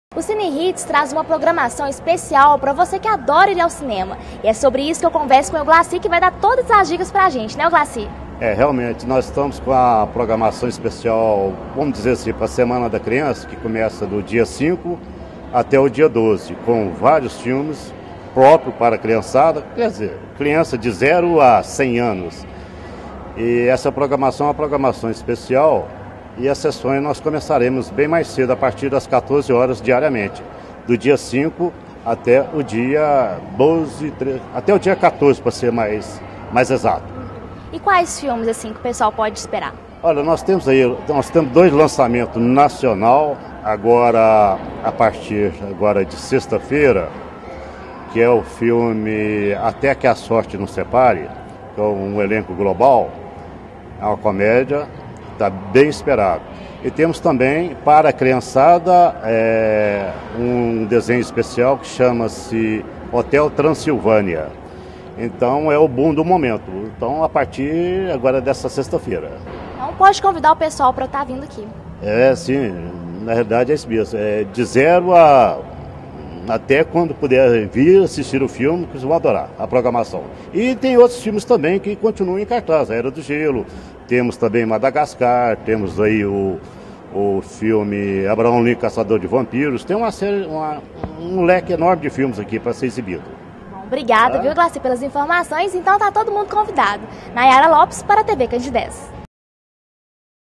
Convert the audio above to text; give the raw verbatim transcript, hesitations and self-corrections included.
O Cine Hits traz uma programação especial para você que adora ir ao cinema. E é sobre isso que eu converso com o Glaci, que vai dar todas as dicas pra gente, né, Glaci? É, realmente, nós estamos com a programação especial, vamos dizer assim, para a Semana da Criança, que começa do dia cinco até o dia doze, com vários filmes próprios para a criançada, quer dizer, criança de zero a cem anos. E essa programação é uma programação especial. E as sessões nós começaremos bem mais cedo, a partir das quatorze horas diariamente, do dia cinco até o dia doze, treze, até o dia quatorze, para ser mais, mais exato. E quais filmes assim que o pessoal pode esperar? Olha, nós temos aí, nós temos dois lançamentos nacional, agora a partir agora de sexta-feira, que é o filme Até que a Sorte Nos Separe, que é um elenco global, é uma comédia. Está bem esperado. E temos também, para a criançada, é, um desenho especial que chama-se Hotel Transilvânia. Então, é o boom do momento. Então, a partir agora dessa sexta-feira. Então, pode convidar o pessoal para estar vindo aqui. É, sim. Na realidade, é isso mesmo. É de zero a... até quando puder vir assistir o filme, que vocês vão adorar a programação. E tem outros filmes também que continuam em cartaz. A Era do Gelo, temos também Madagascar, temos aí o, o filme Abraão Lincoln, Caçador de Vampiros. Tem uma série, uma, um leque enorme de filmes aqui para ser exibido. Bom, obrigada, tá? Viu, Glaci, pelas informações. Então tá todo mundo convidado. Nayara Lopes para a T V Candidez.